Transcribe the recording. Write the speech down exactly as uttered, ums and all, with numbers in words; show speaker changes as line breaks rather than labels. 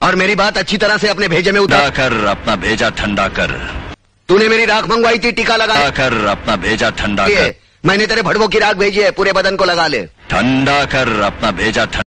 और मेरी बात अच्छी तरह से अपने भेजे में उतार
कर, अपना भेजा ठंडा कर।
तूने मेरी राख मंगवाई थी, टीका लगा
कर, अपना भेजा ठंडा कर।
मैंने तेरे भड़वों की राख भेजी है, पूरे बदन को लगा ले।
ठंडा कर, अपना भेजा ठंडा